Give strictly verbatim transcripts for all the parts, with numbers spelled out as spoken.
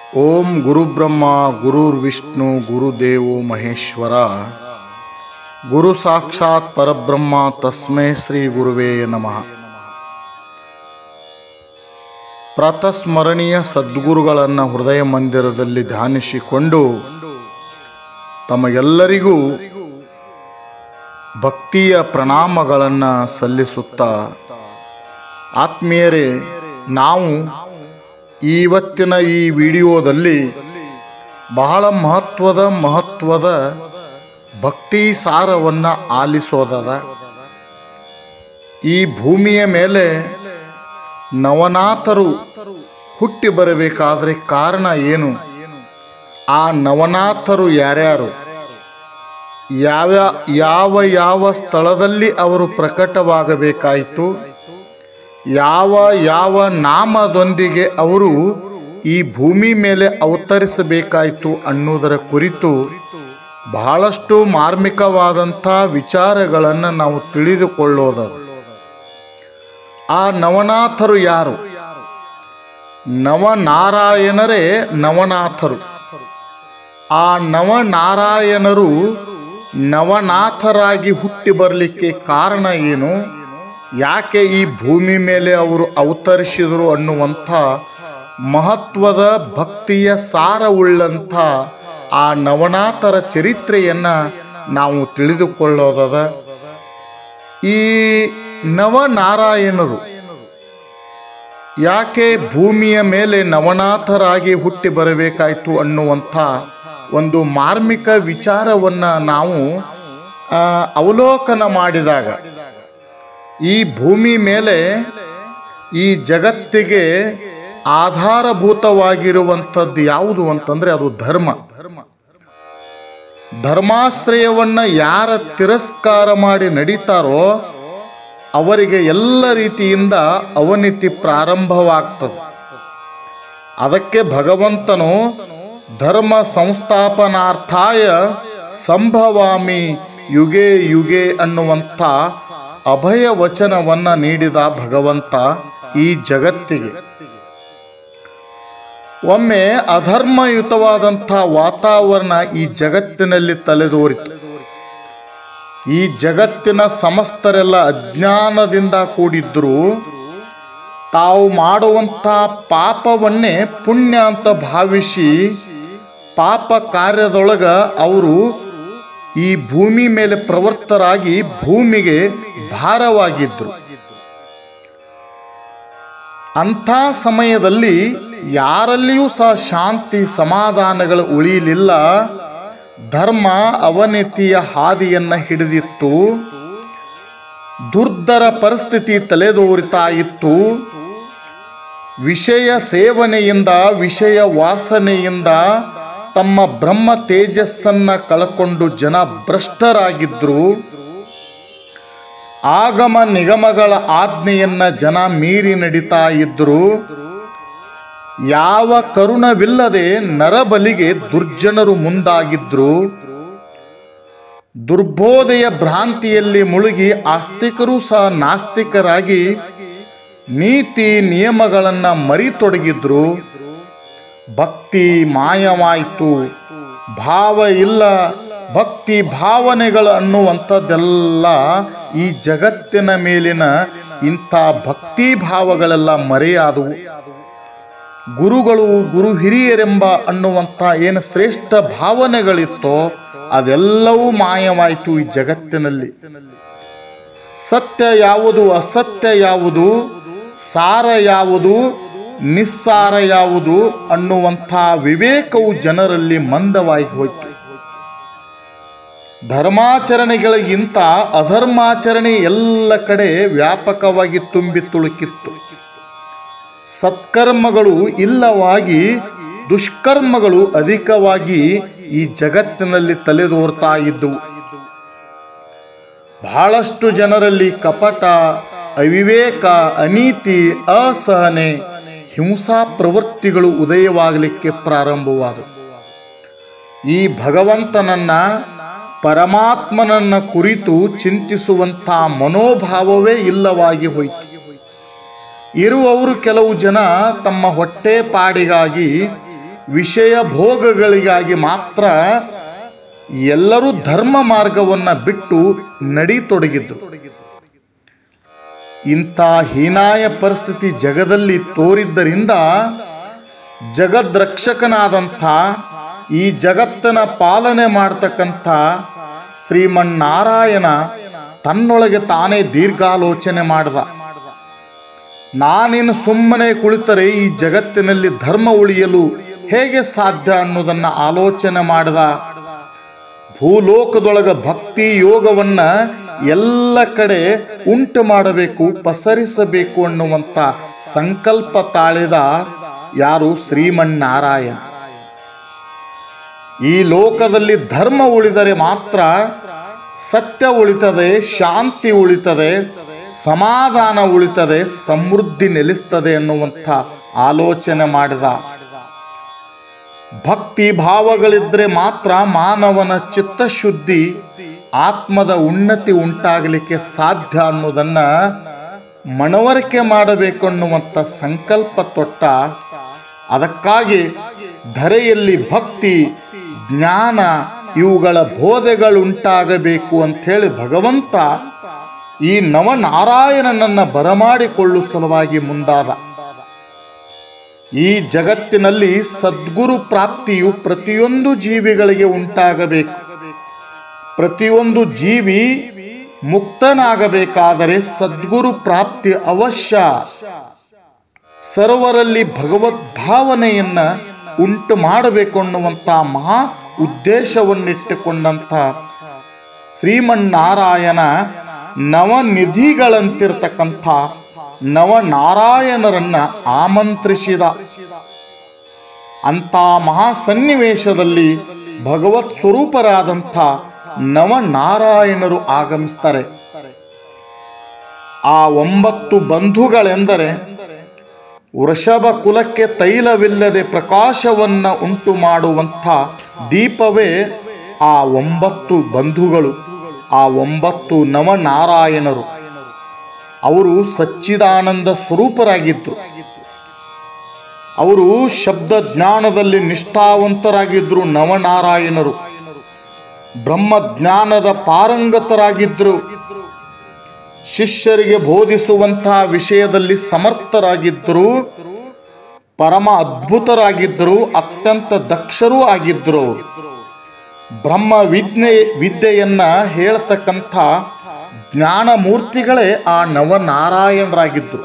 ಓಂ ಗುರುಬ್ರಹ್ಮ ಗುರುರ್ವಿಷ್ಣು ಗುರುದೇವೋ ಮಹೇಶ್ವರ ಗುರು ಸಾಕ್ಷಾತ್ ಪರಬ್ರಹ್ಮ ತಸ್ಮೈ ಶ್ರೀ ಗುರುವೇ ನಮಃ. ಪ್ರಾತಸ್ಮರಣೀಯ ಸದ್ಗುರುಗಳನ್ನು ಹೃದಯ ಮಂದಿರದಲ್ಲಿ ಧ್ಯಾನಿಸಿಕೊಂಡು ತಮಗೆಲ್ಲರಿಗೂ ಭಕ್ತಿಯ ಪ್ರಣಾಮಗಳನ್ನು ಸಲ್ಲಿಸುತ್ತಾ, ಆತ್ಮೀಯರೇ, ನಾವು ಇವತ್ತಿನ ಈ ವಿಡಿಯೋದಲ್ಲಿ ಬಹಳ ಮಹತ್ವದ ಮಹತ್ವದ ಭಕ್ತಿ ಸಾರವನ್ನು ಆಲಿಸೋದದ. ಈ ಭೂಮಿಯ ಮೇಲೆ ನವನಾಥರು ಹುಟ್ಟಿ ಬರಬೇಕಾದ್ರೆ ಕಾರಣ ಏನು? ಆ ನವನಾಥರು ಯಾರ್ಯಾರು, ಯಾವ ಯಾವ ಯಾವ ಸ್ಥಳದಲ್ಲಿ ಅವರು ಪ್ರಕಟವಾಗಬೇಕಾಯಿತು, ಯಾವ ಯಾವ ನಾಮದೊಂದಿಗೆ ಅವರು ಈ ಭೂಮಿ ಮೇಲೆ ಅವತರಿಸಬೇಕಾಯಿತು ಅನ್ನುವುದರ ಕುರಿತು ಬಹಳಷ್ಟು ಮಾರ್ಮಿಕವಾದಂಥ ವಿಚಾರಗಳನ್ನು ನಾವು ತಿಳಿದುಕೊಳ್ಳೋದು. ಆ ನವನಾಥರು ಯಾರು? ನವನಾರಾಯಣರೇ ನವನಾಥರು. ಆ ನವನಾರಾಯಣರು ನವನಾಥರಾಗಿ ಹುಟ್ಟಿ ಬರಲಿಕ್ಕೆ ಕಾರಣ ಏನು? ಯಾಕೆ ಈ ಭೂಮಿ ಮೇಲೆ ಅವರು ಅವತರಿಸಿದರು ಅನ್ನುವಂಥ ಮಹತ್ವದ ಭಕ್ತಿಯ ಸಾರವುಳ್ಳಂಥ ಆ ನವನಾಥರ ಚರಿತ್ರೆಯನ್ನು ನಾವು ತಿಳಿದುಕೊಳ್ಳೋದದ. ಈ ನವನಾರಾಯಣರು ಯಾಕೆ ಭೂಮಿಯ ಮೇಲೆ ನವನಾಥರಾಗಿ ಹುಟ್ಟಿ ಬರಬೇಕಾಯಿತು ಅನ್ನುವಂಥ ಒಂದು ಮಾರ್ಮಿಕ ವಿಚಾರವನ್ನು ನಾವು ಅವಲೋಕನ ಮಾಡಿದಾಗ, ಈ ಭೂಮಿ ಮೇಲೆ ಈ ಜಗತ್ತಿಗೆ ಆಧಾರಭೂತವಾಗಿರುವಂಥದ್ದು ಯಾವುದು ಅಂತಂದರೆ ಅದು ಧರ್ಮ. ಧರ್ಮಾಶ್ರಯವನ್ನು ಯಾರ ತಿರಸ್ಕಾರ ಮಾಡಿ ನಡೀತಾರೋ ಅವರಿಗೆ ಎಲ್ಲ ರೀತಿಯಿಂದ ಅವನತಿ ಪ್ರಾರಂಭವಾಗ್ತದೆ. ಅದಕ್ಕೆ ಭಗವಂತನು ಧರ್ಮ ಸಂಸ್ಥಾಪನಾರ್ಥಾಯ ಸಂಭವಾಮಿ ಯುಗೆ ಯುಗೆ ಅನ್ನುವಂಥ ಅಭಯ ವಚನವನ್ನು ನೀಡಿದ ಭಗವಂತ ಈ ಜಗತ್ತಿಗೆ. ಒಮ್ಮೆ ಅಧರ್ಮಯುತವಾದಂಥ ವಾತಾವರಣ ಈ ಜಗತ್ತಿನಲ್ಲಿ ತಲೆದೋರಿತು. ಈ ಜಗತ್ತಿನ ಸಮಸ್ತರೆಲ್ಲ ಅಜ್ಞಾನದಿಂದ ಕೂಡಿದ್ರು. ತಾವು ಮಾಡುವಂಥ ಪಾಪವನ್ನೇ ಪುಣ್ಯ ಅಂತ ಭಾವಿಸಿ ಪಾಪ ಕಾರ್ಯದೊಳಗ ಅವರು ಈ ಭೂಮಿ ಮೇಲೆ ಪ್ರವೃತ್ತರಾಗಿ ಭೂಮಿಗೆ ಭಾರವಾಗಿದ್ರು. ಅಂಥ ಸಮಯದಲ್ಲಿ ಯಾರಲ್ಲಿಯೂ ಸಹ ಶಾಂತಿ ಸಮಾಧಾನಗಳು ಉಳಿಯಲಿಲ್ಲ. ಧರ್ಮ ಅವನತಿಯ ಹಾದಿಯನ್ನು ಹಿಡಿದಿತ್ತು. ದುರ್ಧರ ಪರಿಸ್ಥಿತಿ ತಲೆದೋರಿತಾ ಇತ್ತು. ವಿಷಯ ಸೇವನೆಯಿಂದ, ವಿಷಯ ವಾಸನೆಯಿಂದ ತಮ್ಮ ಬ್ರಹ್ಮ ತೇಜಸ್ಸನ್ನು ಕಳಕೊಂಡು ಜನ ಭ್ರಷ್ಟರಾಗಿದ್ದರು. ಆಗಮ ನಿಗಮಗಳ ಆಜ್ಞೆಯನ್ನು ಜನ ಮೀರಿ ನಡೀತಾ ಇದ್ದರು. ಯಾವ ಕರುಣವಿಲ್ಲದೆ ನರಬಲಿಗೆ ದುರ್ಜನರು ಮುಂದಾಗಿದ್ರು. ದುರ್ಬೋಧೆಯ ಭ್ರಾಂತಿಯಲ್ಲಿ ಮುಳುಗಿ ಆಸ್ತಿಕರು ಸಹ ನಾಸ್ತಿಕರಾಗಿ ನೀತಿ ನಿಯಮಗಳನ್ನು ಮರಿತೊಡಗಿದ್ರು. ಭಕ್ತಿ ಮಾಯವಾಯಿತು. ಭಾವ ಇಲ್ಲ. ಭಕ್ತಿ ಭಾವನೆಗಳು ಅನ್ನುವಂಥದ್ದೆಲ್ಲ ಈ ಜಗತ್ತಿನ ಮೇಲಿನ ಇಂಥ ಭಕ್ತಿ ಭಾವಗಳೆಲ್ಲ ಮರೆಯಾದವು. ಗುರುಗಳು, ಗುರು ಹಿರಿಯರೆಂಬ ಅನ್ನುವಂಥ ಏನು ಶ್ರೇಷ್ಠ ಭಾವನೆಗಳಿತ್ತೋ ಅದೆಲ್ಲವೂ ಮಾಯವಾಯಿತು ಈ ಜಗತ್ತಿನಲ್ಲಿ. ಸತ್ಯ ಯಾವುದು, ಅಸತ್ಯ ಯಾವುದು, ಸಾರ ಯಾವುದು, ನಿಸ್ಸಾರ ಯಾವುದು ಅನ್ನುವಂಥ ವಿವೇಕವು ಜನರಲ್ಲಿ ಮಂದವಾಗಿ ಹೋಯಿತು. ಧರ್ಮಾಚರಣೆಗಳಿಗಿಂತ ಅಧರ್ಮಾಚರಣೆ ಎಲ್ಲ ಕಡೆ ವ್ಯಾಪಕವಾಗಿ ತುಂಬಿ ತುಳುಕಿತ್ತು. ಸತ್ಕರ್ಮಗಳು ಇಲ್ಲವಾಗಿ ದುಷ್ಕರ್ಮಗಳು ಅಧಿಕವಾಗಿ ಈ ಜಗತ್ತಿನಲ್ಲಿ ತಲೆದೋರ್ತಾ ಇದ್ದವು. ಬಹಳಷ್ಟು ಜನರಲ್ಲಿ ಕಪಟ, ಅವಿವೇಕ, ಅನೀತಿ, ಅಸಹನೆ, ಹಿಂಸಾ ಪ್ರವೃತ್ತಿಗಳು ಉದಯವಾಗಲಿಕ್ಕೆ ಪ್ರಾರಂಭವಾದವು. ಈ ಭಗವಂತನನ್ನ, ಪರಮಾತ್ಮನನ್ನ ಕುರಿತು ಚಿಂತಿಸುವಂಥ ಮನೋಭಾವವೇ ಇಲ್ಲವಾಗಿ ಹೋಯಿತು. ಇರುವವರು ಕೆಲವು ಜನ ತಮ್ಮ ಹೊಟ್ಟೆ ಪಾಡಿಗಾಗಿ ವಿಷಯ ಭೋಗಗಳಿಗಾಗಿ ಮಾತ್ರ ಎಲ್ಲರೂ ಧರ್ಮ ಮಾರ್ಗವನ್ನು ಬಿಟ್ಟು ನಡೀತೊಡಗಿದ್ರು. ಇಂಥ ಹೀನಾಯ ಪರಿಸ್ಥಿತಿ ಜಗದಲ್ಲಿ ತೋರಿದ್ದರಿಂದ ಜಗದ್ರಕ್ಷಕನಾದಂಥ ಈ ಜಗತ್ತನ ಪಾಲನೆ ಮಾಡ್ತಕ್ಕಂಥ ಶ್ರೀಮನ್ನಾರಾಯಣ ತನ್ನೊಳಗೆ ತಾನೇ ದೀರ್ಘಾಲೋಚನೆ ಮಾಡ್ದ. ನಾನಿನ್ನು ಸುಮ್ಮನೆ ಕುಳಿತರೆ ಈ ಜಗತ್ತಿನಲ್ಲಿ ಧರ್ಮ ಉಳಿಯಲು ಹೇಗೆ ಸಾಧ್ಯ ಅನ್ನೋದನ್ನು ಆಲೋಚನೆ ಮಾಡ್ದ. ಭೂಲೋಕದೊಳಗ ಭಕ್ತಿ ಯೋಗವನ್ನ ಎಲ್ಲ ಕಡೆ ಉಂಟು ಮಾಡಬೇಕು, ಪಸರಿಸಬೇಕು ಅನ್ನುವಂಥ ಸಂಕಲ್ಪ ತಾಳಿದ ಯಾರು? ಶ್ರೀಮನ್ನಾರಾಯಣ. ಈ ಲೋಕದಲ್ಲಿ ಧರ್ಮ ಉಳಿದರೆ ಮಾತ್ರ ಸತ್ಯ ಉಳಿತದೆ, ಶಾಂತಿ ಉಳಿತದೆ, ಸಮಾಧಾನ ಉಳಿತದೆ, ಸಮೃದ್ಧಿ ನೆಲೆಸ್ತದೆ ಎನ್ನುವಂಥ ಆಲೋಚನೆ ಮಾಡಿದ. ಭಕ್ತಿ ಭಾವಗಳಿದ್ರೆ ಮಾತ್ರ ಮಾನವನ ಚಿತ್ತಶುದ್ಧಿ, ಆತ್ಮದ ಉನ್ನತಿ ಉಂಟಾಗಲಿಕ್ಕೆ ಸಾಧ್ಯ ಅನ್ನೋದನ್ನ ಮನವರಿಕೆ ಮಾಡಬೇಕು ಅನ್ನುವಂಥ ಸಂಕಲ್ಪ ತೊಟ್ಟ. ಅದಕ್ಕಾಗಿ ಧರೆಯಲ್ಲಿ ಭಕ್ತಿ ಜ್ಞಾನ ಇವುಗಳ ಬೋಧೆಗಳುಂಟಾಗಬೇಕು ಅಂಥೇಳಿ ಭಗವಂತ ಈ ನವನಾರಾಯಣನನ್ನು ಬರಮಾಡಿಕೊಳ್ಳುವ ಸಲುವಾಗಿ ಮುಂದಾದ. ಈ ಜಗತ್ತಿನಲ್ಲಿ ಸದ್ಗುರು ಪ್ರಾಪ್ತಿಯು ಪ್ರತಿಯೊಂದು ಜೀವಿಗಳಿಗೆ ಉಂಟಾಗಬೇಕು. ಪ್ರತಿಯೊಂದು ಜೀವಿ ಮುಕ್ತನಾಗಬೇಕಾದರೆ ಸದ್ಗುರು ಪ್ರಾಪ್ತಿ ಅವಶ್ಯ. ಸರ್ವರಲ್ಲಿ ಭಗವದ್ಭಾವನೆಯನ್ನ ಉಂಟು ಮಾಡಬೇಕು ಅನ್ನುವಂಥ ಮಹಾ ಉದ್ದೇಶವನ್ನಿಟ್ಟುಕೊಂಡಂಥ ಶ್ರೀಮನ್ನಾರಾಯಣ ನವನಿಧಿಗಳಂತಿರ್ತಕ್ಕಂಥ ನವನಾರಾಯಣರನ್ನ ಆಮಂತ್ರಿಸಿದ. ಅಂಥ ಮಹಾ ಸನ್ನಿವೇಶದಲ್ಲಿ ಭಗವತ್ ಸ್ವರೂಪರಾದಂಥ ನವನಾರಾಯಣರು ಆಗಮಿಸ್ತಾರೆ. ಆ ಒಂಬತ್ತು ಬಂಧುಗಳೆಂದರೆ ವೃಷಭ ಕುಲಕ್ಕೆ ತೈಲವಿಲ್ಲದೆ ಪ್ರಕಾಶವನ್ನ ಉಂಟು ಮಾಡುವಂಥ ದೀಪವೇ ಆ ಒಂಬತ್ತು ಬಂಧುಗಳು, ಆ ಒಂಬತ್ತು ನವನಾರಾಯಣರು. ಅವರು ಸಚ್ಚಿದಾನಂದ ಸ್ವರೂಪರಾಗಿದ್ದರು. ಅವರು ಶಬ್ದ ಜ್ಞಾನದಲ್ಲಿ ನಿಷ್ಠಾವಂತರಾಗಿದ್ದರು. ನವನಾರಾಯಣರು ಬ್ರಹ್ಮಜ್ಞಾನದ ಪಾರಂಗತರಾಗಿದ್ದರು. ಶಿಷ್ಯರಿಗೆ ಬೋಧಿಸುವಂತಹ ವಿಷಯದಲ್ಲಿ ಸಮರ್ಥರಾಗಿದ್ದರು. ಪರಮ ಅದ್ಭುತರಾಗಿದ್ದರು. ಅತ್ಯಂತ ದಕ್ಷರೂ ಆಗಿದ್ದರು. ಬ್ರಹ್ಮ ವಿದ್ಯೆ ವಿದ್ಯೆಯನ್ನ ಹೇಳ್ತಕ್ಕಂಥ ಜ್ಞಾನ ಮೂರ್ತಿಗಳೇ ಆ ನವನಾರಾಯಣರಾಗಿದ್ದರು.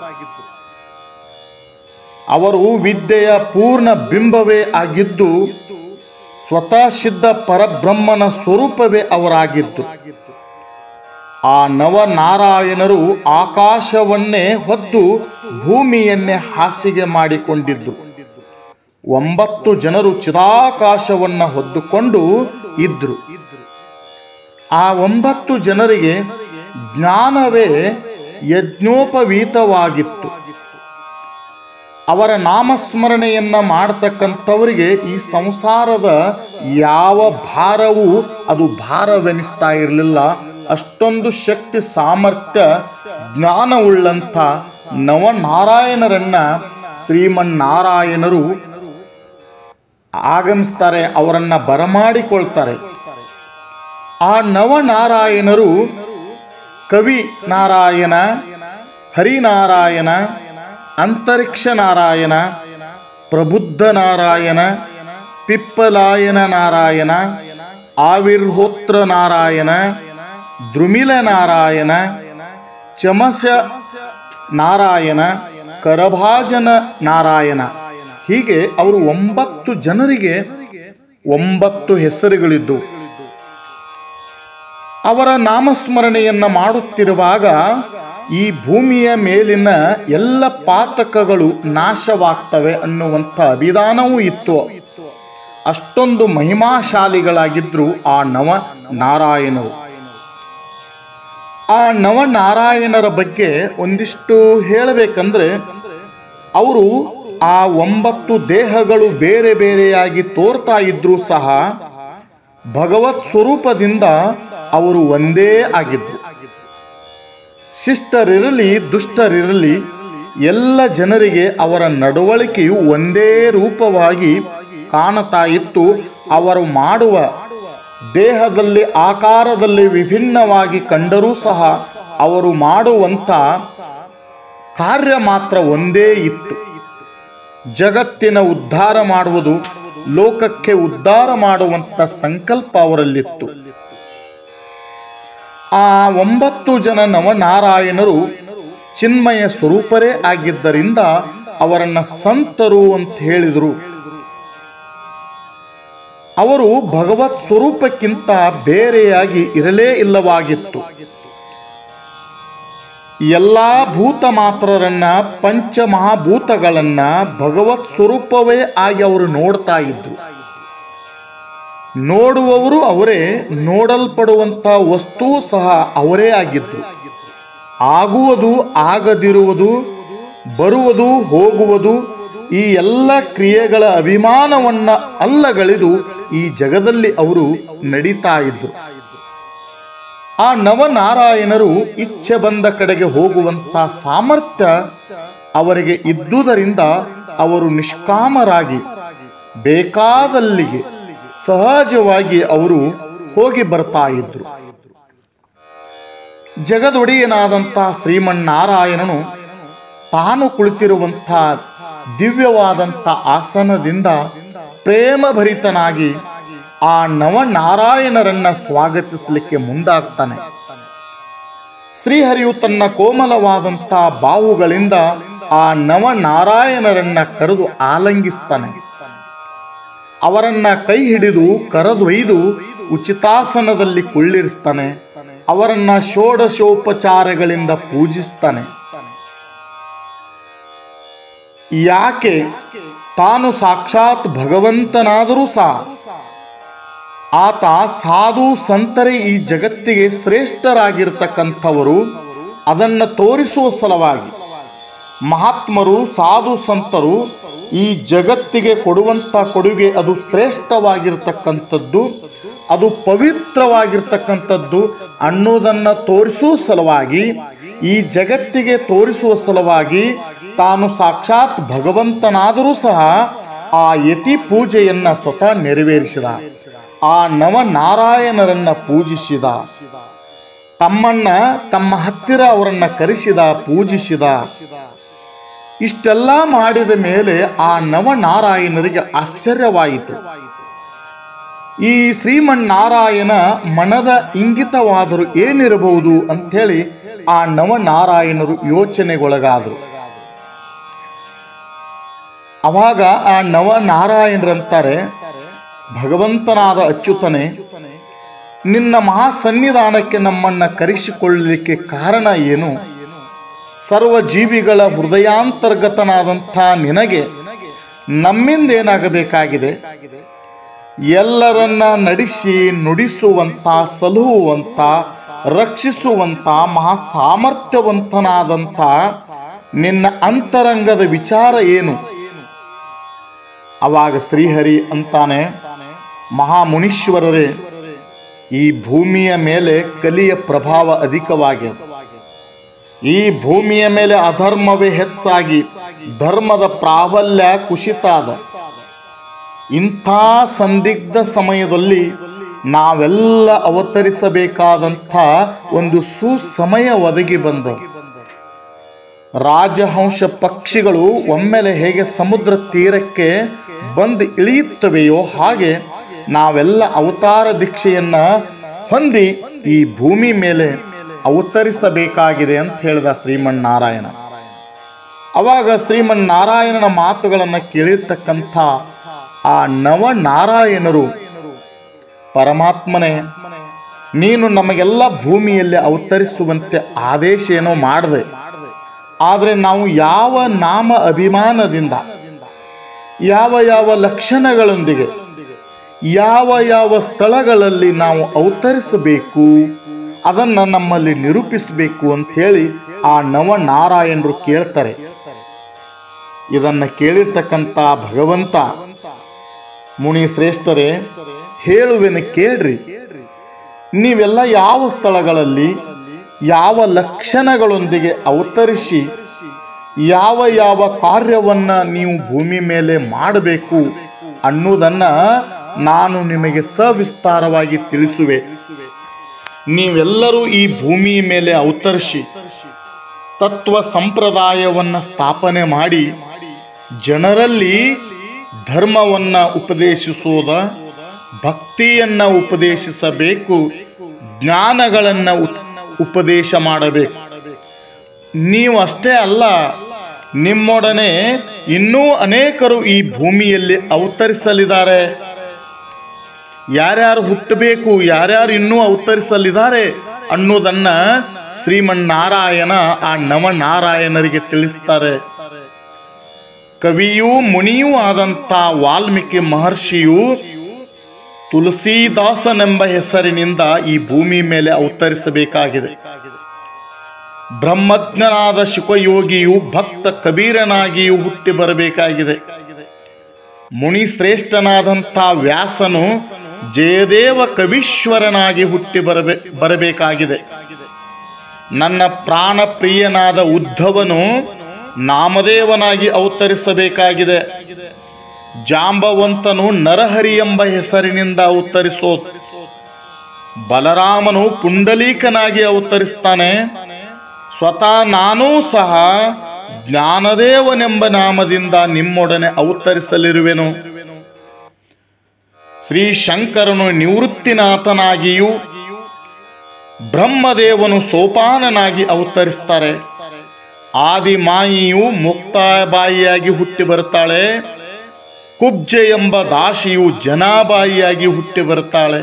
ಅವರು ವಿದ್ಯೆಯ ಪೂರ್ಣ ಬಿಂಬವೇ ಆಗಿದ್ದು ಸ್ವತಃ ಸಿದ್ಧ ಪರಬ್ರಹ್ಮನ ಸ್ವರೂಪವೇ ಅವರಾಗಿದ್ದು. ಆ ನವನಾರಾಯಣರು ಆಕಾಶವನ್ನೇ ಹೊದ್ದು ಭೂಮಿಯನ್ನೇ ಹಾಸಿಗೆ ಮಾಡಿಕೊಂಡಿದ್ದು. ಒಂಬತ್ತು ಜನರು ಚಿದಾಕಾಶವನ್ನ ಹೊದ್ದುಕೊಂಡು ಇದ್ರು. ಆ ಒಂಬತ್ತು ಜನರಿಗೆ ಜ್ಞಾನವೇ ಯಜ್ಞೋಪವೀತವಾಗಿತ್ತು. ಅವರ ನಾಮಸ್ಮರಣೆಯನ್ನ ಮಾಡತಕ್ಕಂಥವರಿಗೆ ಈ ಸಂಸಾರದ ಯಾವ ಭಾರವೂ ಅದು ಭಾರವೆನಿಸ್ತಾ ಇರಲಿಲ್ಲ. ಅಷ್ಟೊಂದು ಶಕ್ತಿ ಸಾಮರ್ಥ್ಯ ಜ್ಞಾನವುಳ್ಳಂಥ ನವನಾರಾಯಣರನ್ನ ಶ್ರೀಮನ್ನಾರಾಯಣರು ಆಗಮಿಸ್ತಾರೆ, ಅವರನ್ನ ಬರಮಾಡಿಕೊಳ್ತಾರೆ. ಆ ನವನಾರಾಯಣರು ಕವಿ ನಾರಾಯಣ, ಹರಿನಾರಾಯಣ, ಅಂತರಿಕ್ಷ ನಾರಾಯಣ, ಪ್ರಬುದ್ಧ ನಾರಾಯಣ, ಪಿಪ್ಪಲಾಯನ ನಾರಾಯಣ, ಆವಿರ್ಹೋತ್ರ ನಾರಾಯಣ, ದ್ರುಮಿಲ ನಾರಾಯಣ, ಚಮಸ ನಾರಾಯಣ, ಕರಭಾಜನ ನಾರಾಯಣ, ಹೀಗೆ ಅವರು ಒಂಬತ್ತು ಜನರಿಗೆ ಒಂಬತ್ತು ಹೆಸರುಗಳಿದ್ದು. ಅವರ ನಾಮಸ್ಮರಣೆಯನ್ನ ಮಾಡುತ್ತಿರುವಾಗ ಈ ಭೂಮಿಯ ಮೇಲಿನ ಎಲ್ಲ ಪಾತಕಗಳು ನಾಶವಾಗ್ತವೆ ಅನ್ನುವಂಥ ಅಭಿಧಾನವೂ ಇತ್ತು. ಅಷ್ಟೊಂದು ಮಹಿಮಾಶಾಲಿಗಳಾಗಿದ್ರು ಆ ನವನಾರಾಯಣರು. ಆ ನವನಾರಾಯಣರ ಬಗ್ಗೆ ಒಂದಿಷ್ಟು ಹೇಳಬೇಕಂದ್ರೆ, ಅವರು ಆ ಒಂಬತ್ತು ದೇಹಗಳು ಬೇರೆ ಬೇರೆಯಾಗಿ ತೋರ್ತಾ ಇದ್ರೂ ಸಹ ಭಗವತ್ ಸ್ವರೂಪದಿಂದ ಅವರು ಒಂದೇ ಆಗಿದ್ರು. ಶಿಷ್ಟರಿರಲಿ ದುಷ್ಟರಿರಲಿ ಎಲ್ಲ ಜನರಿಗೆ ಅವರ ನಡವಳಿಕೆಯು ಒಂದೇ ರೂಪವಾಗಿ ಕಾಣುತ್ತಾ ಇತ್ತು. ಅವರು ಮಾಡುವ ದೇಹದಲ್ಲಿ ಆಕಾರದಲ್ಲಿ ವಿಭಿನ್ನವಾಗಿ ಕಂಡರೂ ಸಹ ಅವರು ಮಾಡುವಂಥ ಕಾರ್ಯ ಮಾತ್ರ ಒಂದೇ ಇತ್ತು. ಜಗತ್ತಿನ ಉದ್ಧಾರ ಮಾಡುವುದು, ಲೋಕಕ್ಕೆ ಉದ್ಧಾರ ಮಾಡುವಂಥ ಸಂಕಲ್ಪ ಅವರಲ್ಲಿತ್ತು. ಆ ಒಂಬತ್ತು ಜನ ನವನಾರಾಯಣರು ಚಿನ್ಮಯ ಸ್ವರೂಪರೇ ಆಗಿದ್ದರಿಂದ ಅವರನ್ನು ಸಂತರು ಅಂತ ಹೇಳಿದರು. ಅವರು ಭಗವತ್ ಸ್ವರೂಪಕ್ಕಿಂತ ಬೇರೆಯಾಗಿ ಇರಲೇ ಇಲ್ಲವಾಗಿತ್ತು. ಎಲ್ಲ ಭೂತ ಮಾತ್ರರನ್ನ, ಪಂಚಮಹಾಭೂತಗಳನ್ನ ಭಗವತ್ ಸ್ವರೂಪವೇ ಆಗಿ ಅವರು ನೋಡ್ತಾ ಇದ್ರು. ನೋಡುವವರು ಅವರೇ, ನೋಡಲ್ಪಡುವಂಥ ವಸ್ತು ಸಹ ಅವರೇ ಆಗಿದ್ರು. ಆಗುವುದು, ಆಗದಿರುವುದು, ಬರುವುದು, ಹೋಗುವುದು, ಈ ಎಲ್ಲ ಕ್ರಿಯೆಗಳ ಅಭಿಮಾನವನ್ನ ಅಲ್ಲಗಳೆದು ಈ ಜಗದಲ್ಲಿ ಅವರು ನಡೀತಾ ಇದ್ರು. ಆ ನವನಾರಾಯಣರು ಇಚ್ಛೆ ಬಂದ ಕಡೆಗೆ ಹೋಗುವಂಥ ಸಾಮರ್ಥ್ಯ ಅವರಿಗೆ ಇದ್ದುದರಿಂದ ಅವರು ನಿಷ್ಕಾಮರಾಗಿ ಬೇಕಾದಲ್ಲಿಗೆ ಸಹಜವಾಗಿ ಅವರು ಹೋಗಿ ಬರ್ತಾ ಇದ್ರು. ಜಗದೊಡೆಯನಾದಂಥ ಶ್ರೀಮನ್ನಾರಾಯಣನು ತಾನು ಕುಳಿತಿರುವಂಥ ದಿವ್ಯವಾದಂಥ ಆಸನದಿಂದ ಪ್ರೇಮಭರಿತನಾಗಿ ಆ ನವನಾರಾಯಣರನ್ನ ಸ್ವಾಗತಿಸಲಿಕ್ಕೆ ಮುಂದಾಗ್ತಾನೆ. ಶ್ರೀಹರಿಯು ತನ್ನ ಕೋಮಲವಾದಂಥ ಬಾಹುಗಳಿಂದ ಆ ನವನಾರಾಯಣರನ್ನ ಕರೆದು ಆಲಂಗಿಸ್ತಾನೆ. ಅವರನ್ನ ಕೈ ಹಿಡಿದು ಕರೆದೊಯ್ದು ಉಚಿತಾಸನದಲ್ಲಿ ಕುಳ್ಳಿರಿಸ್ತಾನೆ. ಅವರನ್ನ ಷೋಡಶೋಪಚಾರಗಳಿಂದ ಪೂಜಿಸ್ತಾನೆ. ಯಾಕೆ? ತಾನು ಸಾಕ್ಷಾತ್ ಭಗವಂತನಾದರೂ ಸಹ ಆತ ಸಾಧು ಸಂತರೇ ಈ ಜಗತ್ತಿಗೆ ಶ್ರೇಷ್ಠರಾಗಿರ್ತಕ್ಕಂಥವರು. ಅದನ್ನು ತೋರಿಸುವ ಸಲುವಾಗಿ ಮಹಾತ್ಮರು, ಸಾಧು ಸಂತರು ಈ ಜಗತ್ತಿಗೆ ಕೊಡುವಂಥ ಕೊಡುಗೆ ಅದು ಶ್ರೇಷ್ಠವಾಗಿರ್ತಕ್ಕಂಥದ್ದು, ಅದು ಪವಿತ್ರವಾಗಿರ್ತಕ್ಕಂಥದ್ದು ಅನ್ನೋದನ್ನು ತೋರಿಸುವ ಸಲುವಾಗಿ, ಈ ಜಗತ್ತಿಗೆ ತೋರಿಸುವ ಸಲುವಾಗಿ ತಾನು ಸಾಕ್ಷಾತ್ ಭಗವಂತನಾದರೂ ಸಹ ಆ ಯತಿ ಪೂಜೆಯನ್ನು ಸ್ವತಃ ನೆರವೇರಿಸಿದ. ಆ ನವನಾರಾಯಣರನ್ನ ಪೂಜಿಸಿದ. ತಮ್ಮನ್ನ ತಮ್ಮ ಹತ್ತಿರ ಅವರನ್ನ ಕರೆಸಿದ, ಪೂಜಿಸಿದ. ಇಷ್ಟೆಲ್ಲ ಮಾಡಿದ ಮೇಲೆ ಆ ನವನಾರಾಯಣರಿಗೆ ಆಶ್ಚರ್ಯವಾಯಿತು. ಈ ಶ್ರೀಮನ್ನಾರಾಯಣ ಮನದ ಇಂಗಿತವಾದರೂ ಏನಿರಬಹುದು ಅಂಥೇಳಿ ಆ ನವನಾರಾಯಣರು ಯೋಚನೆಗೊಳಗಾದರು. ಅವಾಗ ಆ ನವನಾರಾಯಣರಂತಾರೆ, ಭಗವಂತನಾದ ಅಚ್ಯುತನೇ, ನಿನ್ನ ಮಹಾಸನ್ನಿಧಾನಕ್ಕೆ ನಮ್ಮನ್ನು ಕರೆಸಿಕೊಳ್ಳಲಿಕ್ಕೆ ಕಾರಣ ಏನು? ಸರ್ವ ಜೀವಿಗಳ ಹೃದಯಾಂತರ್ಗತನಾದಂಥ ನಿನಗೆ ನಮ್ಮಿಂದೇನಾಗಬೇಕಾಗಿದೆ? ಎಲ್ಲರನ್ನ ನಡೆಸಿ ನುಡಿಸುವಂಥ, ಸಲಹುವಂಥ, ರಕ್ಷಿಸುವಂಥ ಮಹಾ ಸಾಮರ್ಥ್ಯವಂತನಾದಂಥ ನಿನ್ನ ಅಂತರಂಗದ ವಿಚಾರ ಏನು? ಅವಾಗ ಶ್ರೀಹರಿ ಅಂತಾನೆ, ಮಹಾಮುನೀಶ್ವರರೇ, ಈ ಭೂಮಿಯ ಮೇಲೆ ಕಲಿಯ ಪ್ರಭಾವ ಅಧಿಕವಾಗಿದೆ. ಈ ಭೂಮಿಯ ಮೇಲೆ ಅಧರ್ಮವೇ ಹೆಚ್ಚಾಗಿ ಧರ್ಮದ ಪ್ರಾಬಲ್ಯ ಕುಸಿತಾದ. ಇಂಥ ಸಂದಿಗ್ಧ ಸಮಯದಲ್ಲಿ ನಾವೆಲ್ಲ ಅವತರಿಸಬೇಕಾದಂಥ ಒಂದು ಸುಸಮಯ ಒದಗಿ ಬಂದ. ರಾಜಹಂಸ ಪಕ್ಷಿಗಳು ಒಮ್ಮೆಲೆ ಹೇಗೆ ಸಮುದ್ರ ತೀರಕ್ಕೆ ಬಂದು ಇಳಿಯುತ್ತವೆಯೋ ಹಾಗೆ ನಾವೆಲ್ಲ ಅವತಾರ ದೀಕ್ಷೆಯನ್ನ ಹೊಂದಿ ಈ ಭೂಮಿ ಮೇಲೆ ಅವತರಿಸಬೇಕಾಗಿದೆ ಅಂತ ಹೇಳಿದ ಶ್ರೀಮನ್ನಾರಾಯಣ. ಅವಾಗ ಶ್ರೀಮನ್ನಾರಾಯಣನ ಮಾತುಗಳನ್ನು ಕೇಳಿರ್ತಕ್ಕಂಥ ಆ ನವನಾರಾಯಣರು, ಪರಮಾತ್ಮನೇ, ನೀನು ನಮಗೆಲ್ಲ ಭೂಮಿಯಲ್ಲಿ ಅವತರಿಸುವಂತೆ ಆದೇಶ ಏನೋ ಮಾಡಿದೆ. ಆದರೆ ನಾವು ಯಾವ ನಾಮ ಅಭಿಮಾನದಿಂದ, ಯಾವ ಯಾವ ಲಕ್ಷಣಗಳೊಂದಿಗೆ, ಯಾವ ಯಾವ ಸ್ಥಳಗಳಲ್ಲಿ ನಾವು ಅವತರಿಸಬೇಕು ಅದನ್ನು ನಮ್ಮಲ್ಲಿ ನಿರೂಪಿಸಬೇಕು ಅಂಥೇಳಿ ಆ ನವನಾರಾಯಣರು ಕೇಳ್ತಾರೆ. ಇದನ್ನು ಕೇಳಿರ್ತಕ್ಕಂಥ ಭಗವಂತ, ಮುನಿ ಶ್ರೇಷ್ಠರೇ, ಹೇಳುವೆನು ಕೇಳ್ರಿ. ನೀವೆಲ್ಲ ಯಾವ ಸ್ಥಳಗಳಲ್ಲಿ ಯಾವ ಲಕ್ಷಣಗಳೊಂದಿಗೆ ಅವತರಿಸಿ ಯಾವ ಯಾವ ಕಾರ್ಯವನ್ನು ನೀವು ಭೂಮಿ ಮೇಲೆ ಮಾಡಬೇಕು ಅನ್ನುವುದನ್ನು ನಾನು ನಿಮಗೆ ಸವಿಸ್ತಾರವಾಗಿ ತಿಳಿಸುವೆ. ನೀವೆಲ್ಲರೂ ಈ ಭೂಮಿಯ ಮೇಲೆ ಅವತರಿಸಿ ತತ್ವ ಸಂಪ್ರದಾಯವನ್ನು ಸ್ಥಾಪನೆ ಮಾಡಿ ಜನರಲ್ಲಿ ಧರ್ಮವನ್ನು ಉಪದೇಶಿಸೋದ, ಭಕ್ತಿಯನ್ನು ಉಪದೇಶಿಸಬೇಕು, ಜ್ಞಾನಗಳನ್ನು ಉಪದೇಶ ಮಾಡಬೇಕು. ನೀವು ಅಷ್ಟೇ ಅಲ್ಲ, ನಿಮ್ಮೊಡನೆ ಇನ್ನೂ ಅನೇಕರು ಈ ಭೂಮಿಯಲ್ಲಿ ಅವತರಿಸಲಿದ್ದಾರೆ. ಯಾರ್ಯಾರು ಹುಟ್ಟಬೇಕು, ಯಾರ್ಯಾರು ಇನ್ನೂ ಅವತರಿಸಲಿದ್ದಾರೆ ಅನ್ನೋದನ್ನ ಶ್ರೀಮನ್ನಾರಾಯಣ ಆ ನವನಾರಾಯಣರಿಗೆ ತಿಳಿಸ್ತಾರೆ. ಕವಿಯೂ ಮುನಿಯೂ ಆದಂಥ ವಾಲ್ಮೀಕಿ ಮಹರ್ಷಿಯು ತುಳಸೀದಾಸನೆಂಬ ಹೆಸರಿನಿಂದ ಈ ಭೂಮಿ ಮೇಲೆ ಅವತರಿಸಬೇಕಾಗಿದೆ. ಬ್ರಹ್ಮಜ್ಞನಾದ ಶುಕಯೋಗಿಯು ಭಕ್ತ ಕಬೀರನಾಗಿಯೂ ಹುಟ್ಟಿ ಬರಬೇಕಾಗಿದೆ. ಮುನಿ ಶ್ರೇಷ್ಠನಾದಂಥ ವ್ಯಾಸನು ಜಯದೇವ ಕವೀಶ್ವರನಾಗಿ ಹುಟ್ಟಿ ಬರಬೇ ಬರಬೇಕಾಗಿದೆ. ನನ್ನ ಪ್ರಾಣ ಪ್ರಿಯನಾದ ಉದ್ಧವನು ನಾಮದೇವನಾಗಿ ಅವತರಿಸಬೇಕಾಗಿದೆ. ಜಾಂಬವಂತನು ನರಹರಿ ಎಂಬ ಹೆಸರಿನಿಂದ ಅವತರಿಸೋದು. ಬಲರಾಮನು ಪುಂಡಲೀಕನಾಗಿ ಅವತರಿಸ್ತಾನೆ. ಸ್ವತಃ ನಾನೂ ಸಹ ಜ್ಞಾನದೇವನೆಂಬ ನಾಮದಿಂದ ನಿಮ್ಮೊಡನೆ ಅವತರಿಸಲಿರುವೆನು. ಶ್ರೀ ಶಂಕರನು ನಿವೃತ್ತಿನಾಥನಾಗಿಯೂ ಬ್ರಹ್ಮದೇವನು ಸೋಪಾನನಾಗಿ ಅವತರಿಸ್ತಾರೆ. ಆದಿಮಾಯಿಯು ಮುಕ್ತಾಬಾಯಿಯಾಗಿ ಹುಟ್ಟಿ ಬರ್ತಾಳೆ. ಕುಬ್ಜೆ ಎಂಬ ದಾಸಿಯು ಜನಾಬಾಯಿಯಾಗಿ ಹುಟ್ಟಿ ಬರ್ತಾಳೆ.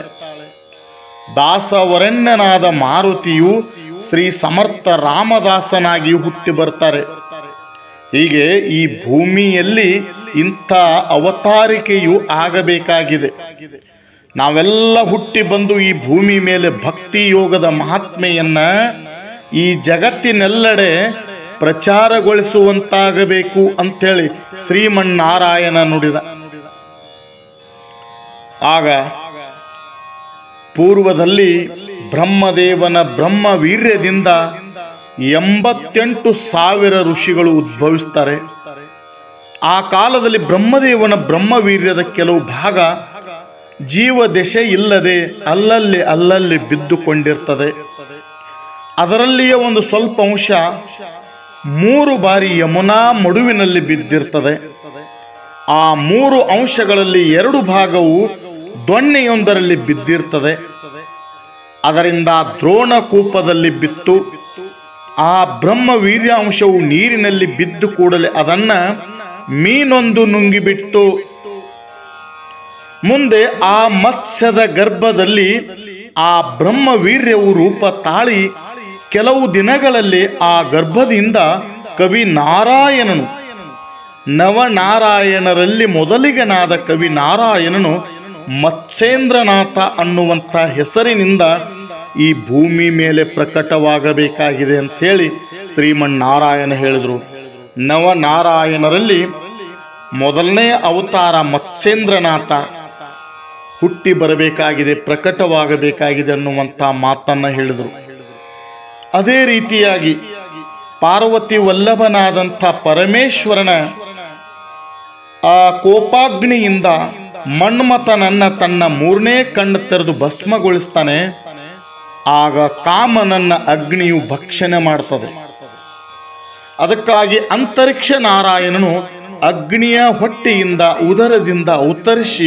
ದಾಸವರಣ್ಯನಾದ ಮಾರುತಿಯು ಶ್ರೀ ಸಮರ್ಥ ರಾಮದಾಸನಾಗಿ ಹುಟ್ಟಿ ಬರ್ತಾರೆ. ಹೀಗೆ ಈ ಭೂಮಿಯಲ್ಲಿ ಇಂಥ ಅವತಾರಿಕೆಯು ಆಗಬೇಕಾಗಿದೆ. ನಾವೆಲ್ಲ ಹುಟ್ಟಿ ಬಂದು ಈ ಭೂಮಿ ಮೇಲೆ ಭಕ್ತಿ ಯೋಗದ ಮಹಾತ್ಮೆಯನ್ನ ಈ ಜಗತ್ತಿನೆಲ್ಲೆಡೆ ಪ್ರಚಾರಗೊಳಿಸುವಂತಾಗಬೇಕು ಅಂಥೇಳಿ ಶ್ರೀಮನ್ನಾರಾಯಣ ನುಡಿದ. ಆಗ ಪೂರ್ವದಲ್ಲಿ ಬ್ರಹ್ಮದೇವನ ಬ್ರಹ್ಮವೀರ್ಯದಿಂದ ಎಂಬತ್ತೆಂಟು ಸಾವಿರ ಋಷಿಗಳು ಉದ್ಭವಿಸ್ತಾರೆ. ಆ ಕಾಲದಲ್ಲಿ ಬ್ರಹ್ಮದೇವನ ಬ್ರಹ್ಮವೀರ್ಯದ ಕೆಲವು ಭಾಗ ಜೀವ ದಶೆ ಇಲ್ಲದೆ ಅಲ್ಲಲ್ಲಿ ಅಲ್ಲಲ್ಲಿ ಬಿದ್ದುಕೊಂಡಿರ್ತದೆ. ಅದರಲ್ಲಿಯೇ ಒಂದು ಸ್ವಲ್ಪ ಅಂಶ ಮೂರು ಬಾರಿ ಯಮುನಾ ಮಡುವಿನಲ್ಲಿ ಬಿದ್ದಿರ್ತದೆ. ಆ ಮೂರು ಅಂಶಗಳಲ್ಲಿ ಎರಡು ಭಾಗವು ದೊಣ್ಣೆಯೊಂದರಲ್ಲಿ ಬಿದ್ದಿರ್ತದೆ. ಅದರಿಂದ ದ್ರೋಣಕೂಪದಲ್ಲಿ ಬಿತ್ತು. ಆ ಬ್ರಹ್ಮವೀರ್ಯಾಂಶವು ನೀರಿನಲ್ಲಿ ಬಿದ್ದು ಕೂಡಲೇ ಅದನ್ನ ಮೀನೊಂದು ನುಂಗಿಬಿಟ್ಟು ಮುಂದೆ ಆ ಮತ್ಸ್ಯದ ಗರ್ಭದಲ್ಲಿ ಆ ಬ್ರಹ್ಮವೀರ್ಯವು ರೂಪ ತಾಳಿ ಕೆಲವು ದಿನಗಳಲ್ಲಿ ಆ ಗರ್ಭದಿಂದ ಕವಿ ನಾರಾಯಣನು, ನವನಾರಾಯಣರಲ್ಲಿ ಮೊದಲಿಗನಾದ ಕವಿ ನಾರಾಯಣನು ಮತ್ಸ್ಯೇಂದ್ರನಾಥ ಅನ್ನುವಂಥ ಹೆಸರಿನಿಂದ ಈ ಭೂಮಿ ಮೇಲೆ ಪ್ರಕಟವಾಗಬೇಕಾಗಿದೆ ಅಂಥೇಳಿ ಶ್ರೀಮನ್ನಾರಾಯಣ ಹೇಳಿದರು. ನವನಾರಾಯಣರಲ್ಲಿ ಮೊದಲನೇ ಅವತಾರ ಮತ್ಸ್ಯೇಂದ್ರನಾಥ ಹುಟ್ಟಿ ಬರಬೇಕಾಗಿದೆ, ಪ್ರಕಟವಾಗಬೇಕಾಗಿದೆ ಅನ್ನುವಂಥ ಮಾತನ್ನು ಹೇಳಿದರು. ಅದೇ ರೀತಿಯಾಗಿ ಪಾರ್ವತಿ ವಲ್ಲಭನಾದಂಥ ಪರಮೇಶ್ವರನ ಆ ಕೋಪಾಗ್ನಿಯಿಂದ ಮನ್ಮಥನನ್ನ ತನ್ನ ಮೂರನೇ ಕಣ್ಣು ತೆರೆದು ಭಸ್ಮಗೊಳಿಸ್ತಾನೆ. ಆಗ ಕಾಮನನ್ನ ಅಗ್ನಿಯು ಭಕ್ಷಣೆ ಮಾಡ್ತದೆ. ಅದಕ್ಕಾಗಿ ಅಂತರಿಕ್ಷ ನಾರಾಯಣನು ಅಗ್ನಿಯ ಹೊಟ್ಟೆಯಿಂದ ಉದರದಿಂದ ಅವತರಿಸಿ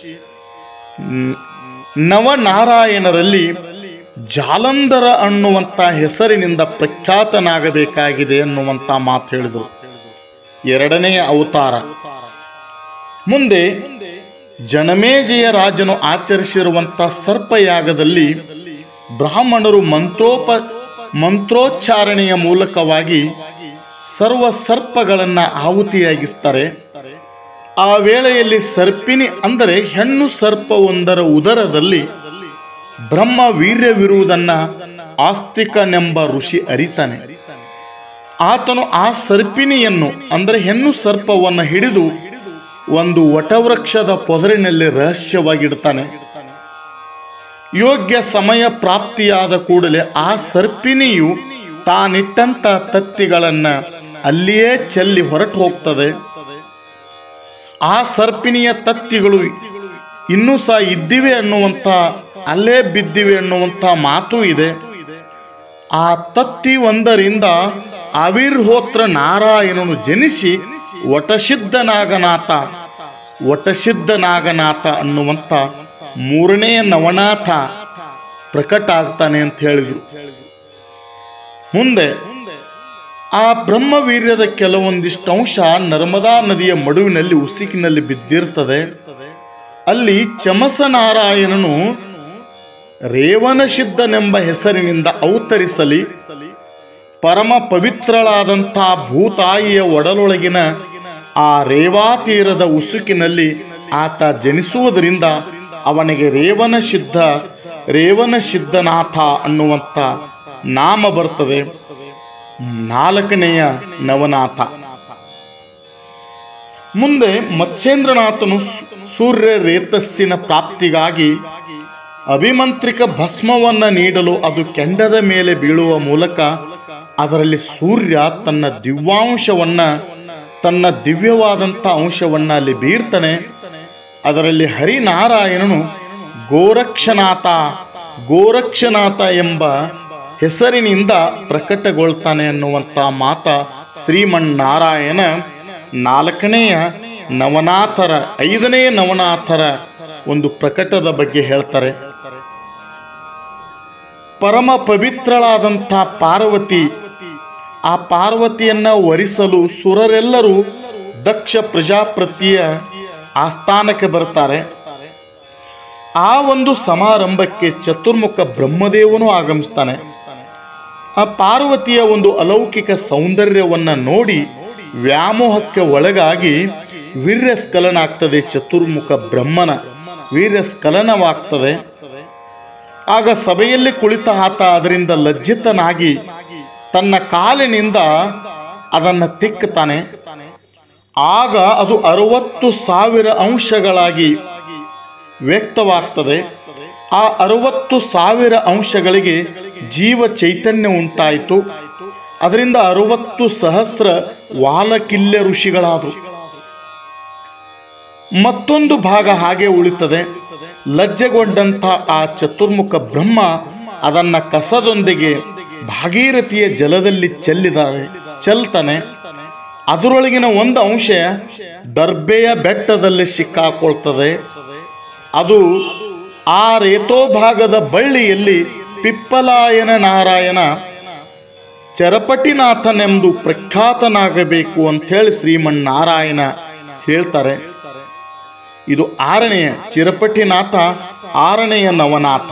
ನವನಾರಾಯಣರಲ್ಲಿ ಜಾಲಂಧರ ಅನ್ನುವಂಥ ಹೆಸರಿನಿಂದ ಪ್ರಖ್ಯಾತನಾಗಬೇಕಾಗಿದೆ ಅನ್ನುವಂಥ ಮಾತು ಹೇಳಿದರು. ಎರಡನೆಯ ಅವತಾರ. ಮುಂದೆ ಜನಮೇಜಯ ರಾಜನು ಆಚರಿಸಿರುವಂಥ ಸರ್ಪಯಾಗದಲ್ಲಿ ಬ್ರಾಹ್ಮಣರು ಮಂತ್ರೋಪ ಮಂತ್ರೋಚ್ಚಾರಣೆಯ ಮೂಲಕವಾಗಿ ಸರ್ವ ಸರ್ಪಗಳನ್ನು ಆಹುತಿಯಾಗಿಸ್ತಾರೆ. ಆ ವೇಳೆಯಲ್ಲಿ ಸರ್ಪಿನಿ ಅಂದರೆ ಹೆಣ್ಣು ಸರ್ಪವೊಂದರ ಉದರದಲ್ಲಿ ಬ್ರಹ್ಮ ವೀರ್ಯವಿರುವುದನ್ನ ಆಸ್ತಿಕನೆಂಬ ಋಷಿ ಅರಿತಾನೆ. ಆತನು ಆ ಸರ್ಪಿನಿಯನ್ನು ಅಂದರೆ ಹೆಣ್ಣು ಸರ್ಪವನ್ನು ಹಿಡಿದು ಒಂದು ವಟವೃಕ್ಷದ ಪೊದರಿನಲ್ಲಿ ರಹಸ್ಯವಾಗಿಡ್ತಾನೆ. ಯೋಗ್ಯ ಸಮಯ ಪ್ರಾಪ್ತಿಯಾದ ಕೂಡಲೇ ಆ ಸರ್ಪಿನಿಯು ತಾನಿಟ್ಟಂತ ತತ್ತಿಗಳನ್ನು ಅಲ್ಲಿಯೇ ಚೆಲ್ಲಿ ಹೊರಟು ಹೋಗ್ತದೆ. ಆ ಸರ್ಪಿಣಿಯ ತತ್ತಿಗಳು ಇನ್ನೂ ಸಹ ಇದ್ದಿವೆ ಅನ್ನುವಂಥ, ಅಲ್ಲೇ ಬಿದ್ದಿವೆ ಅನ್ನುವಂಥ ಮಾತು ಇದೆ. ಆ ತತ್ತಿ ಒಂದರಿಂದ ಆವಿರ್ಹೋತ್ರ ನಾರಾಯಣನು ಜನಿಸಿ ವಟಸಿದ್ಧನಾಗನಾಥ ವಟಸಿದ್ಧನಾಗನಾಥ ಅನ್ನುವಂಥ ಮೂರನೇ ನವನಾಥ ಪ್ರಕಟ ಆಗ್ತಾನೆ ಅಂತ ಹೇಳಿದ್ರು. ಮುಂದೆ ಆ ಬ್ರಹ್ಮವೀರ್ಯದ ಕೆಲವೊಂದಿಷ್ಟು ಅಂಶ ನರ್ಮದಾ ನದಿಯ ಮಡುವಿನಲ್ಲಿ ಉಸುಕಿನಲ್ಲಿ ಬಿದ್ದಿರ್ತದೆ. ಅಲ್ಲಿ ಚಮಸನಾರಾಯಣನು ರೇವಣಸಿದ್ಧನೆಂಬ ಹೆಸರಿನಿಂದ ಅವತರಿಸಲಿ ಪರಮ ಪವಿತ್ರಳಾದಂಥ ಭೂತಾಯಿಯ ಒಡಲೊಳಗಿನ ಆ ರೇವಾತೀರದ ಉಸುಕಿನಲ್ಲಿ ಆತ ಜನಿಸುವುದರಿಂದ ಅವನಿಗೆ ರೇವಣಸಿದ್ಧ ರೇವಣಸಿದ್ಧನಾಥ ಅನ್ನುವಂಥ ನಾಮ ಬರ್ತದೆ. ನಾಲ್ಕನೆಯ ನವನಾಥ. ಮುಂದೆ ಮತ್ಸ್ಯೇಂದ್ರನಾಥನು ಸೂರ್ಯ ರೇತಸ್ಸಿನ ಪ್ರಾಪ್ತಿಗಾಗಿ ಅಭಿಮಂತ್ರಿಕ ಭಸ್ಮವನ್ನು ನೀಡಲು ಅದು ಕೆಂಡದ ಮೇಲೆ ಬೀಳುವ ಮೂಲಕ ಅದರಲ್ಲಿ ಸೂರ್ಯ ತನ್ನ ದಿವ್ಯಾಂಶವನ್ನ ತನ್ನ ದಿವ್ಯವಾದಂಥ ಅಂಶವನ್ನ ಅಲ್ಲಿ ಬೀರ್ತಾನೆ. ಅದರಲ್ಲಿ ಹರಿನಾರಾಯಣನು ಗೋರಕ್ಷನಾಥ ಗೋರಕ್ಷನಾಥ ಎಂಬ ಹೆಸರಿನಿಂದ ಪ್ರಕಟಗೊಳ್ತಾನೆ ಅನ್ನುವಂಥ ಮಾತ ಶ್ರೀಮನ್ನಾರಾಯಣ ನಾಲ್ಕನೆಯ ನವನಾಥರ ಐದನೇ ನವನಾಥರ ಒಂದು ಪ್ರಕಟದ ಬಗ್ಗೆ ಹೇಳ್ತಾರೆ. ಪರಮ ಪವಿತ್ರಳಾದಂಥ ಪಾರ್ವತಿ, ಆ ಪಾರ್ವತಿಯನ್ನ ವರಿಸಲು ಸುರರೆಲ್ಲರೂ ದಕ್ಷ ಪ್ರಜಾಪತಿಯ ಆಸ್ಥಾನಕ್ಕೆ ಬರ್ತಾರೆ. ಆ ಒಂದು ಸಮಾರಂಭಕ್ಕೆ ಚತುರ್ಮುಖ ಬ್ರಹ್ಮದೇವನು ಆಗಮಿಸ್ತಾನೆ. ಆ ಪಾರ್ವತಿಯ ಒಂದು ಅಲೌಕಿಕ ಸೌಂದರ್ಯವನ್ನ ನೋಡಿ ವ್ಯಾಮೋಹಕ್ಕೆ ಒಳಗಾಗಿ ವೀರ್ಯಸ್ಖಲನ ಆಗ್ತದೆ. ಚತುರ್ಮುಖ ಬ್ರಹ್ಮನ ವೀರ್ಯಸ್ಖಲನವಾಗ್ತದೆ. ಆಗ ಸಭೆಯಲ್ಲಿ ಕುಳಿತ ಆತ ಅದರಿಂದ ಲಜ್ಜಿತನಾಗಿ ತನ್ನ ಕಾಲಿನಿಂದ ಅದನ್ನು ತಿಕ್ಕುತ್ತಾನೆ. ಆಗ ಅದು ಅರವತ್ತು ಸಾವಿರ ಅಂಶಗಳಾಗಿ ವ್ಯಕ್ತವಾಗ್ತದೆ. ಆ ಅರವತ್ತು ಸಾವಿರ ಅಂಶಗಳಿಗೆ ಜೀವ ಚೈತನ್ಯ ಉಂಟಾಯಿತು. ಅದರಿಂದ ಅರವತ್ತು ಸಹಸ್ರ ವಾಲಕಿಲ್ಯ ಋಷಿಗಳಾದರು. ಮತ್ತೊಂದು ಭಾಗ ಹಾಗೆ ಉಳಿತದೆ. ಲಜ್ಜೆಗೊಂಡಂಥ ಆ ಚತುರ್ಮುಖ ಬ್ರಹ್ಮ ಅದನ್ನ ಕಸದೊಂದಿಗೆ ಭಾಗೀರಥಿಯ ಜಲದಲ್ಲಿ ಚೆಲ್ಲಿದಾರೆ ಚೆಲ್ತಾನೆ. ಅದರೊಳಗಿನ ಒಂದು ಅಂಶ ದರ್ಬೆಯ ಬೆಟ್ಟದಲ್ಲಿ ಸಿಕ್ಕಾಕೊಳ್ತದೆ. ಅದು ಆ ರೇತೋಭಾಗದ ಬಳ್ಳಿಯಲ್ಲಿ ಪಿಪ್ಪಲಾಯನ ನಾರಾಯಣ ಚರಪಟಿನಾಥನೆಂದು ಪ್ರಖ್ಯಾತನಾಗಬೇಕು ಅಂಥೇಳಿ ಶ್ರೀಮನ್ನಾರಾಯಣ ಹೇಳ್ತಾರೆ. ಇದು ಆರನೆಯ ಚಿರಪಟಿನಾಥ, ಆರನೆಯ ನವನಾಥ.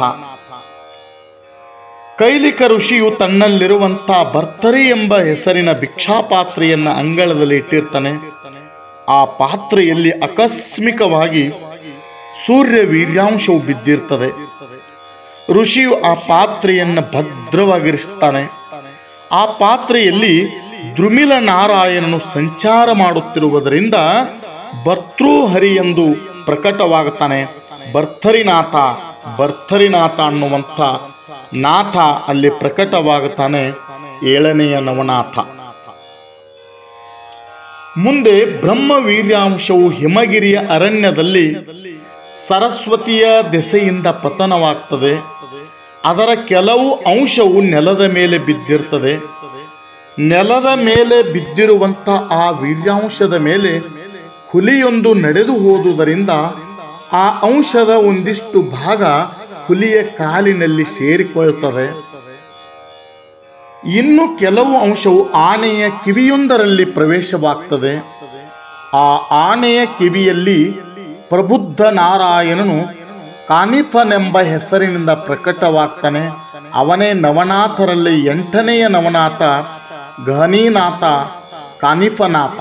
ಕೈಲಿಕ ಋಷಿಯು ತನ್ನಲ್ಲಿರುವಂಥ ಭರ್ತರಿ ಎಂಬ ಹೆಸರಿನ ಭಿಕ್ಷಾಪಾತ್ರೆಯನ್ನ ಅಂಗಳದಲ್ಲಿ ಇಟ್ಟಿರ್ತಾನೆ. ಆ ಪಾತ್ರೆಯಲ್ಲಿ ಆಕಸ್ಮಿಕವಾಗಿ ಸೂರ್ಯ ವೀರ್ಯಾಂಶವು ಬಿದ್ದಿರ್ತದೆ. ಋಷಿಯು ಆ ಪಾತ್ರೆಯನ್ನು ಭದ್ರವಾಗಿರಿಸ್ತಾನೆ. ಆ ಪಾತ್ರೆಯಲ್ಲಿ ದ್ರುಮಿಲ ನಾರಾಯಣನು ಸಂಚಾರ ಮಾಡುತ್ತಿರುವುದರಿಂದ ಭರ್ತೃಹರಿ ಎಂದು ಪ್ರಕಟವಾಗುತ್ತಾನೆ. ಭರ್ತರಿನಾಥ ಭರ್ತರಿನಾಥ ಅನ್ನುವಂಥ ನಾಥ ಅಲ್ಲಿ ಪ್ರಕಟವಾಗುತ್ತಾನೆ. ಏಳನೆಯ ನವನಾಥ. ಮುಂದೆ ಬ್ರಹ್ಮ ವೀರ್ಯಾಂಶವು ಹಿಮಗಿರಿಯ ಅರಣ್ಯದಲ್ಲಿ ಸರಸ್ವತಿಯ ದೆಸೆಯಿಂದ ಪತನವಾಗ್ತದೆ. ಅದರ ಕೆಲವು ಅಂಶವು ನೆಲದ ಮೇಲೆ ಬಿದ್ದಿರ್ತದೆ. ನೆಲದ ಮೇಲೆ ಬಿದ್ದಿರುವಂಥ ಆ ವೀರ್ಯಾಂಶದ ಮೇಲೆ ಹುಲಿಯೊಂದು ನಡೆದು ಹೋದುದರಿಂದ ಆ ಅಂಶದ ಒಂದಿಷ್ಟು ಭಾಗ ಹುಲಿಯ ಕಾಲಿನಲ್ಲಿ ಸೇರಿಕೊಳ್ತದೆ. ಇನ್ನು ಕೆಲವು ಅಂಶವು ಆನೆಯ ಕಿವಿಯೊಂದರಲ್ಲಿ ಪ್ರವೇಶವಾಗ್ತದೆ. ಆ ಆನೆಯ ಕಿವಿಯಲ್ಲಿ ಪ್ರಬುದ್ಧ ನಾರಾಯಣನು ಕಾನಿಫನೆಂಬ ಹೆಸರಿನಿಂದ ಪ್ರಕಟವಾಗ್ತಾನೆ. ಅವನೇ ನವನಾಥರಲ್ಲಿ ಎಂಟನೆಯ ನವನಾಥ, ಗಹನೀನಾಥ, ಕಾನಿಫನಾಥ.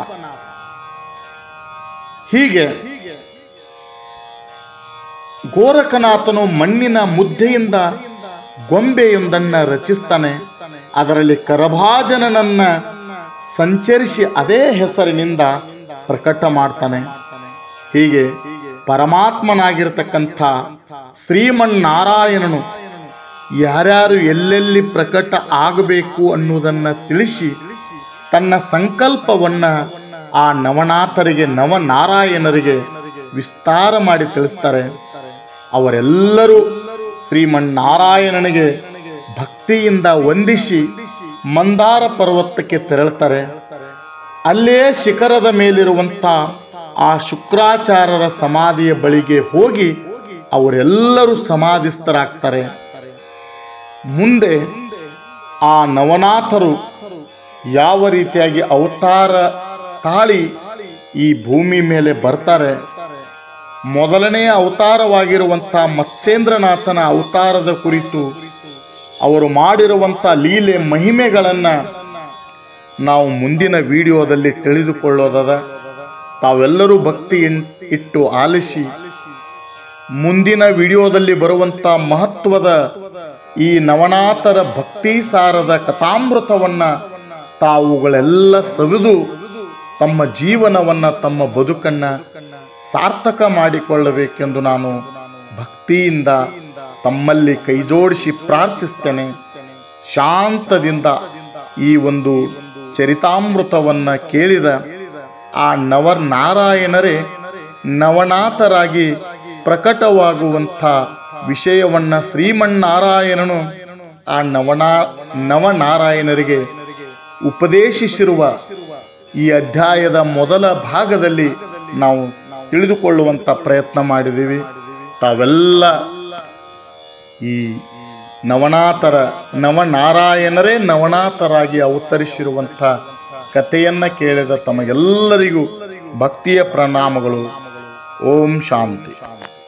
ಹೀಗೆ ಗೋರಖನಾಥನು ಮಣ್ಣಿನ ಮುದ್ದೆಯಿಂದ ಗೊಂಬೆಯೊಂದನ್ನು ರಚಿಸ್ತಾನೆ. ಅದರಲ್ಲಿ ಕರಭಾಜನನನ್ನ ಸಂಚರಿಸಿ ಅದೇ ಹೆಸರಿನಿಂದ ಪ್ರಕಟ ಮಾಡ್ತಾನೆ. ಹೀಗೆ ಪರಮಾತ್ಮನಾಗಿರ್ತಕ್ಕಂಥ ಶ್ರೀಮನ್ನಾರಾಯಣನು ಯಾರ್ಯಾರು ಎಲ್ಲೆಲ್ಲಿ ಪ್ರಕಟ ಆಗಬೇಕು ಅನ್ನುವುದನ್ನು ತಿಳಿಸಿ ತನ್ನ ಸಂಕಲ್ಪವನ್ನು ಆ ನವನಾಥರಿಗೆ ನವನಾರಾಯಣರಿಗೆ ವಿಸ್ತಾರ ಮಾಡಿ ತಿಳಿಸ್ತಾರೆ. ಅವರೆಲ್ಲರೂ ಶ್ರೀಮನ್ನಾರಾಯಣನಿಗೆ ಭಕ್ತಿಯಿಂದ ವಂದಿಸಿ ಮಂದಾರ ಪರ್ವತಕ್ಕೆ ತೆರಳುತ್ತಾರೆ. ಅಲ್ಲೇ ಶಿಖರದ ಮೇಲಿರುವಂಥ ಆ ಶುಕ್ರಾಚಾರ್ಯರ ಸಮಾಧಿಯ ಬಳಿಗೆ ಹೋಗಿ ಅವರೆಲ್ಲರೂ ಸಮಾಧಿಸ್ಥರಾಗ್ತಾರೆ. ಮುಂದೆ ಆ ನವನಾಥರು ಯಾವ ರೀತಿಯಾಗಿ ಅವತಾರ ತಾಳಿ ಈ ಭೂಮಿ ಮೇಲೆ ಬರ್ತಾರೆ. ಮೊದಲನೆಯ ಅವತಾರವಾಗಿರುವಂಥ ಮತ್ಸ್ಯೇಂದ್ರನಾಥನ ಅವತಾರದ ಕುರಿತು ಅವರು ಮಾಡಿರುವಂಥ ಲೀಲೆ ಮಹಿಮೆಗಳನ್ನು ನಾವು ಮುಂದಿನ ವಿಡಿಯೋದಲ್ಲಿ ತಿಳಿದುಕೊಳ್ಳೋದದ. ತಾವೆಲ್ಲರೂ ಭಕ್ತಿ ಇಟ್ಟು ಆಲಿಸಿ ಮುಂದಿನ ವಿಡಿಯೋದಲ್ಲಿ ಬರುವಂಥ ಮಹತ್ವದ ಈ ನವನಾಥರ ಭಕ್ತಿ ಸಾರದ ಕಥಾಮೃತವನ್ನು ತಾವುಗಳೆಲ್ಲ ಸವಿದು ತಮ್ಮ ಜೀವನವನ್ನು ತಮ್ಮ ಬದುಕನ್ನು ಸಾರ್ಥಕ ಮಾಡಿಕೊಳ್ಳಬೇಕೆಂದು ನಾನು ಭಕ್ತಿಯಿಂದ ತಮ್ಮಲ್ಲಿ ಕೈಜೋಡಿಸಿ ಪ್ರಾರ್ಥಿಸ್ತೇನೆ. ಶಾಂತದಿಂದ ಈ ಒಂದು ಚರಿತಾಮೃತವನ್ನು ಕೇಳಿದ ಆ ನವನಾರಾಯಣರೇ ನವನಾಥರಾಗಿ ಪ್ರಕಟವಾಗುವಂಥ ವಿಷಯವನ್ನು ಶ್ರೀಮನ್ನಾರಾಯಣನು ಆ ನವನಾ ನವನಾರಾಯಣರಿಗೆ ಉಪದೇಶಿಸಿರುವ ಈ ಅಧ್ಯಾಯದ ಮೊದಲ ಭಾಗದಲ್ಲಿ ನಾವು ತಿಳಿದುಕೊಳ್ಳುವಂಥ ಪ್ರಯತ್ನ ಮಾಡಿದ್ದೀವಿ. ತಾವೆಲ್ಲ ಈ ನವನಾಥರ ನವನಾರಾಯಣರೇ ನವನಾಥರಾಗಿ ಅವತರಿಸಿರುವಂಥ ಕಥೆಯನ್ನು ಕೇಳಿದ ತಮಗೆಲ್ಲರಿಗೂ ಭಕ್ತಿಯ ಪ್ರಣಾಮಗಳು. ಓಂ ಶಾಂತಿ.